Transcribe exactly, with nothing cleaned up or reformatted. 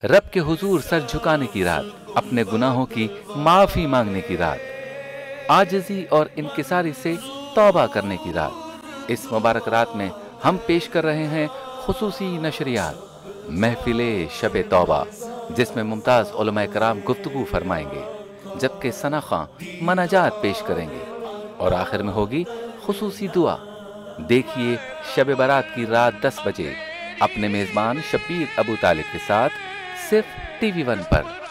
रब के हुजूर सर झुकाने की रात, अपने गुनाहों की माफी मांगने की रात, आजिज़ी और इनकिसारी से तौबा करने की रात। इस मुबारक रात में हम पेश कर रहे हैं खुसूसी नशरियात, महफिले शब तौबा, जिसमें मुमताज़ उलमाए कराम गुफ्तगू फरमाएंगे, जबकि सना खां मनाजात पेश करेंगे और आखिर में होगी खुसूसी दुआ। देखिए शब बारात की रात दस बजे अपने मेज़बान शब्बीर अबू तालिब के साथ सिर्फ टीवी वन पर।